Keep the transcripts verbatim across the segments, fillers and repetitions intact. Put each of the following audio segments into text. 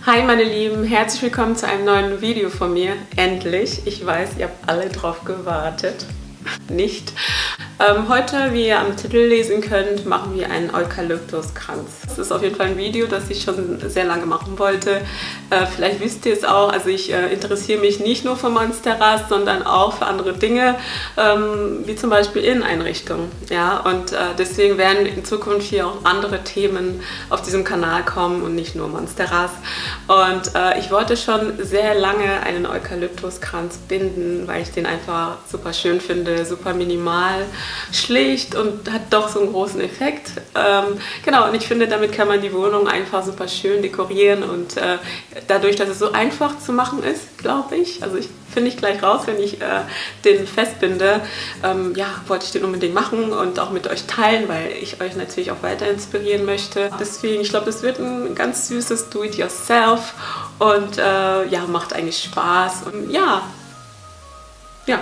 Hi meine Lieben, herzlich willkommen zu einem neuen Video von mir. Endlich, ich weiß, ihr habt alle drauf gewartet. Nicht. Ähm, heute, wie ihr am Titel lesen könnt, machen wir einen Eukalyptuskranz. Das ist auf jeden Fall ein Video, das ich schon sehr lange machen wollte. Äh, vielleicht wisst ihr es auch, also ich äh, interessiere mich nicht nur für Monsteras, sondern auch für andere Dinge, ähm, wie zum Beispiel Inneneinrichtungen. Ja? Und äh, deswegen werden in Zukunft hier auch andere Themen auf diesem Kanal kommen und nicht nur Monsteras. Und äh, ich wollte schon sehr lange einen Eukalyptuskranz binden, weil ich den einfach super schön finde, super minimal, schlicht und hat doch so einen großen Effekt. Ähm, genau, und ich finde, damit kann man die Wohnung einfach super schön dekorieren und äh, dadurch, dass es so einfach zu machen ist, glaube ich, also ich finde ich gleich raus, wenn ich äh, den festbinde, ähm, ja, wollte ich den unbedingt machen und auch mit euch teilen, weil ich euch natürlich auch weiter inspirieren möchte. Deswegen, ich glaube, das wird ein ganz süßes Do-it-yourself und äh, ja, macht eigentlich Spaß und ja, ja.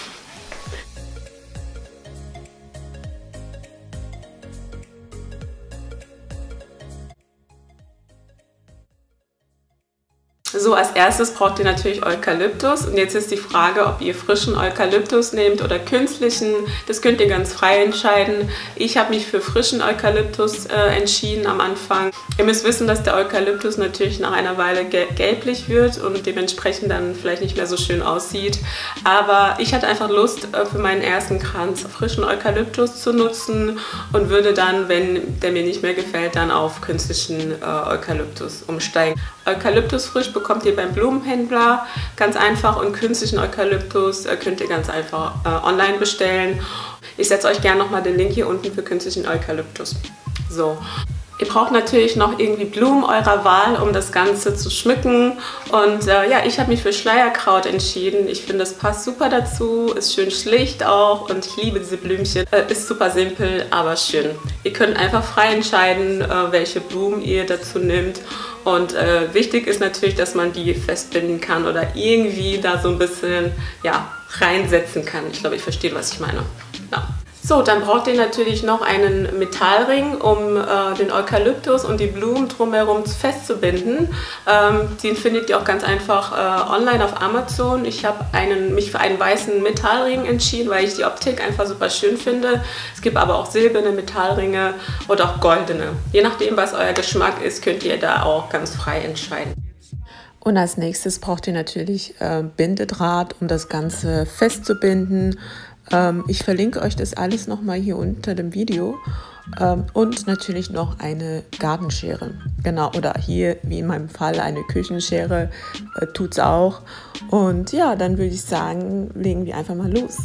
So, als erstes braucht ihr natürlich Eukalyptus und jetzt ist die Frage, ob ihr frischen Eukalyptus nehmt oder künstlichen. Das könnt ihr ganz frei entscheiden. Ich habe mich für frischen Eukalyptus äh, entschieden am Anfang. Ihr müsst wissen, dass der Eukalyptus natürlich nach einer Weile gelblich wird und dementsprechend dann vielleicht nicht mehr so schön aussieht. Aber ich hatte einfach Lust, äh, für meinen ersten Kranz frischen Eukalyptus zu nutzen und würde dann, wenn der mir nicht mehr gefällt, dann auf künstlichen äh, Eukalyptus umsteigen. Eukalyptus frisch bekommt ihr beim Blumenhändler ganz einfach und künstlichen Eukalyptus könnt ihr ganz einfach äh, online bestellen. Ich setze euch gerne nochmal den Link hier unten für künstlichen Eukalyptus. So. Ihr braucht natürlich noch irgendwie Blumen eurer Wahl, um das Ganze zu schmücken. Und äh, ja, ich habe mich für Schleierkraut entschieden. Ich finde, das passt super dazu, ist schön schlicht auch und ich liebe diese Blümchen. Äh, ist super simpel, aber schön. Ihr könnt einfach frei entscheiden, äh, welche Blumen ihr dazu nehmt. Und äh, wichtig ist natürlich, dass man die festbinden kann oder irgendwie da so ein bisschen ja, reinsetzen kann. Ich glaube, ich verstehe, was ich meine. Ja. So, dann braucht ihr natürlich noch einen Metallring, um äh, den Eukalyptus und die Blumen drumherum festzubinden. Ähm, den findet ihr auch ganz einfach äh, online auf Amazon. Ich habe mich für einen weißen Metallring entschieden, weil ich die Optik einfach super schön finde. Es gibt aber auch silberne Metallringe oder auch goldene. Je nachdem, was euer Geschmack ist, könnt ihr da auch ganz frei entscheiden. Und als nächstes braucht ihr natürlich äh, Bindedraht, um das Ganze festzubinden. Ähm, ich verlinke euch das alles nochmal hier unter dem Video. Ähm, und natürlich noch eine Gartenschere. Genau, oder hier, wie in meinem Fall, eine Küchenschere äh, tut es auch. Und ja, dann würde ich sagen, legen wir einfach mal los.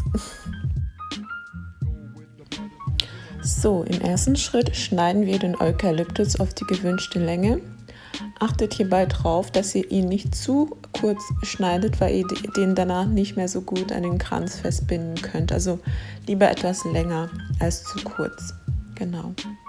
So, im ersten Schritt schneiden wir den Eukalyptus auf die gewünschte Länge. Achtet hierbei darauf, dass ihr ihn nicht zu kurz schneidet, weil ihr den danach nicht mehr so gut an den Kranz festbinden könnt. Also lieber etwas länger als zu kurz. Genau.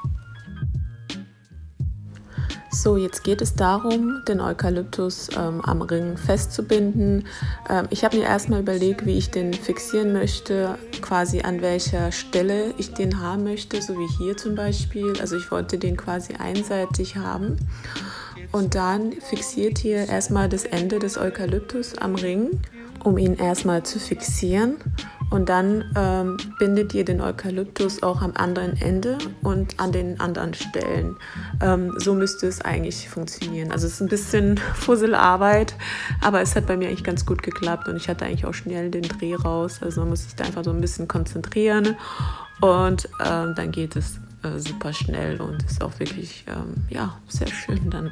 So, jetzt geht es darum, den Eukalyptus ähm, am Ring festzubinden. Ähm, ich habe mir erstmal überlegt, wie ich den fixieren möchte, quasi an welcher Stelle ich den haben möchte, so wie hier zum Beispiel. Also ich wollte den quasi einseitig haben. Und dann fixiert ihr erstmal das Ende des Eukalyptus am Ring, um ihn erstmal zu fixieren. Und dann ähm, bindet ihr den Eukalyptus auch am anderen Ende und an den anderen Stellen. Ähm, so müsste es eigentlich funktionieren. Also es ist ein bisschen Fusselarbeit, aber es hat bei mir eigentlich ganz gut geklappt und ich hatte eigentlich auch schnell den Dreh raus. Also man muss sich da einfach so ein bisschen konzentrieren und ähm, dann geht es äh, super schnell und ist auch wirklich ähm, ja, sehr schön dann.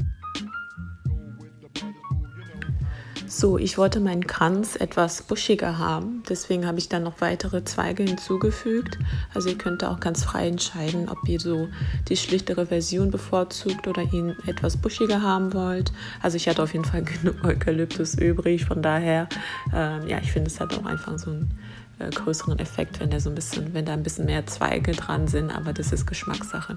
So, ich wollte meinen Kranz etwas buschiger haben, deswegen habe ich dann noch weitere Zweige hinzugefügt. Also ihr könnt da auch ganz frei entscheiden, ob ihr so die schlichtere Version bevorzugt oder ihn etwas buschiger haben wollt. Also ich hatte auf jeden Fall genug Eukalyptus übrig, von daher, ähm, ja, ich finde, es hat auch einfach so einen äh, größeren Effekt, wenn, der so ein bisschen, wenn da ein bisschen mehr Zweige dran sind, aber das ist Geschmackssache.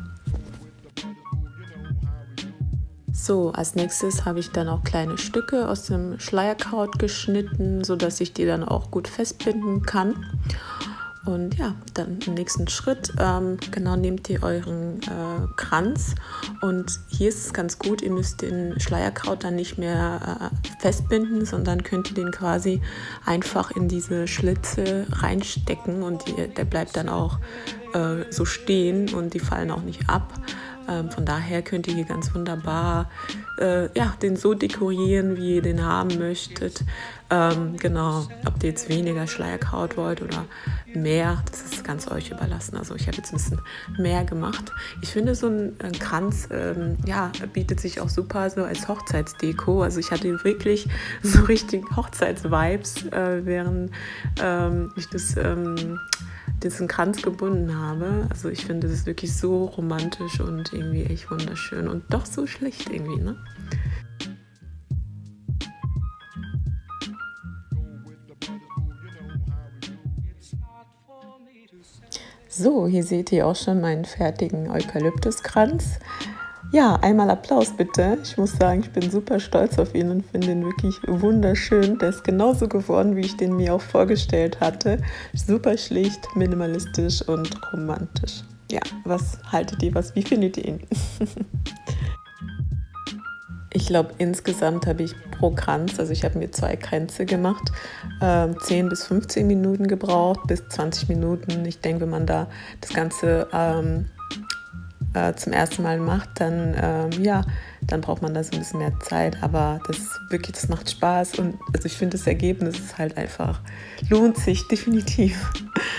So, als nächstes habe ich dann auch kleine Stücke aus dem Schleierkraut geschnitten, sodass ich die dann auch gut festbinden kann. Und ja, dann im nächsten Schritt, ähm, genau, nehmt ihr euren äh, Kranz und hier ist es ganz gut, ihr müsst den Schleierkraut dann nicht mehr äh, festbinden, sondern könnt ihr den quasi einfach in diese Schlitze reinstecken und die, der bleibt dann auch äh, so stehen und die fallen auch nicht ab. Ähm, von daher könnt ihr hier ganz wunderbar äh, ja, den so dekorieren, wie ihr den haben möchtet. Ähm, genau, ob ihr jetzt weniger Schleierkraut wollt oder mehr, das ist ganz euch überlassen. Also ich habe jetzt ein bisschen mehr gemacht. Ich finde, so ein, ein Kranz ähm, ja, bietet sich auch super so als Hochzeitsdeko. Also ich hatte wirklich so richtig Hochzeitsvibes, äh, während ähm, ich das... Ähm, diesen Kranz gebunden habe. Also ich finde, das ist wirklich so romantisch und irgendwie echt wunderschön und doch so schlicht irgendwie, ne? So, hier seht ihr auch schon meinen fertigen Eukalyptuskranz. Ja, einmal Applaus bitte. Ich muss sagen, ich bin super stolz auf ihn und finde ihn wirklich wunderschön. Der ist genauso geworden, wie ich den mir auch vorgestellt hatte. Super schlicht, minimalistisch und romantisch. Ja, was haltet ihr, was, wie findet ihr ihn? Ich glaube, insgesamt habe ich pro Kranz, also ich habe mir zwei Kränze gemacht, äh, zehn bis fünfzehn Minuten gebraucht, bis zwanzig Minuten. Ich denke, wenn man da das Ganze ähm, zum ersten Mal macht, dann ähm, ja, dann braucht man da so ein bisschen mehr Zeit, aber das wirklich, das macht Spaß und also ich finde das Ergebnis ist halt einfach, lohnt sich definitiv.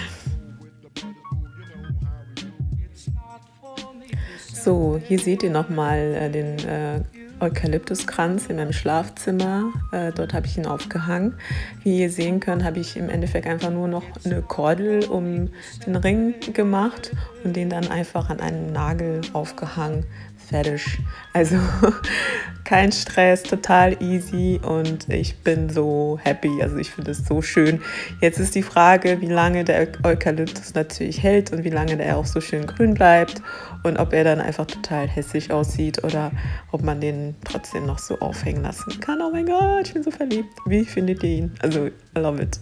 So, hier seht ihr nochmal äh, den äh, Eukalyptuskranz in meinem Schlafzimmer. Äh, dort habe ich ihn aufgehangen. Wie ihr sehen könnt, habe ich im Endeffekt einfach nur noch eine Kordel um den Ring gemacht und den dann einfach an einen Nagel aufgehangen. Fertig. Also kein Stress, total easy und ich bin so happy. Also ich finde es so schön. Jetzt ist die Frage, wie lange der Eukalyptus natürlich hält und wie lange der auch so schön grün bleibt und ob er dann einfach total hässlich aussieht oder ob man den trotzdem noch so aufhängen lassen kann. Oh mein Gott, ich bin so verliebt. Wie findet ihr ihn? Also, I love it.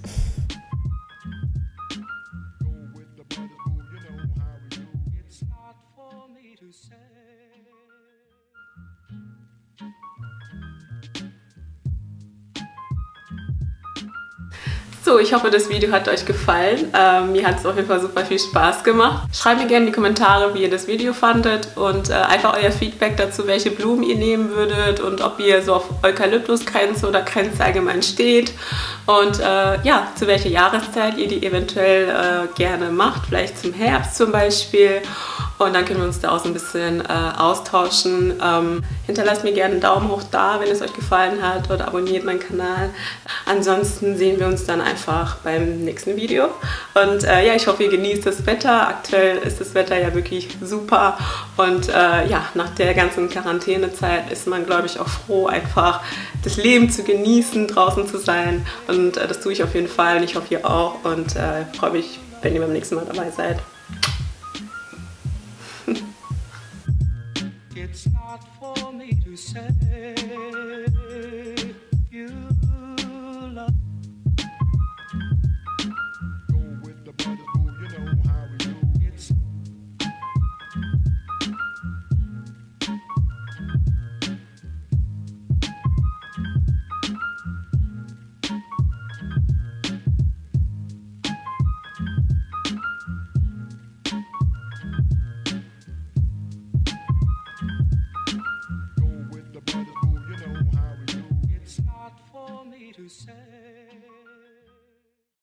So, ich hoffe, das Video hat euch gefallen. Ähm, mir hat es auf jeden Fall super viel Spaß gemacht. Schreibt mir gerne in die Kommentare, wie ihr das Video fandet und äh, einfach euer Feedback dazu, welche Blumen ihr nehmen würdet und ob ihr so auf Eukalyptuskränze oder Kränze allgemein steht und äh, ja, zu welcher Jahreszeit ihr die eventuell äh, gerne macht, vielleicht zum Herbst zum Beispiel. Und dann können wir uns da auch so ein bisschen äh, austauschen. Ähm, hinterlasst mir gerne einen Daumen hoch da, wenn es euch gefallen hat oder abonniert meinen Kanal. Ansonsten sehen wir uns dann einfach beim nächsten Video. Und äh, ja, ich hoffe, ihr genießt das Wetter. Aktuell ist das Wetter ja wirklich super. Und äh, ja, nach der ganzen Quarantänezeit ist man, glaube ich, auch froh, einfach das Leben zu genießen, draußen zu sein. Und äh, das tue ich auf jeden Fall und ich hoffe, ihr auch. Und äh, freue mich, wenn ihr beim nächsten Mal dabei seid. It's not for me to say you love. Go with the brothers, boo, you know how we do. It's It's not for me to say.